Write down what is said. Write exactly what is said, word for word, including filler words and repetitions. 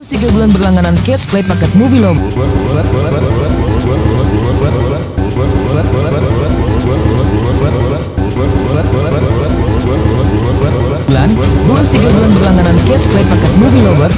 tiga bulan berlangganan Catch Play paket Movie Lovers. Bulan, bonus tiga bulan berlangganan Catch Play paket Movie Lovers.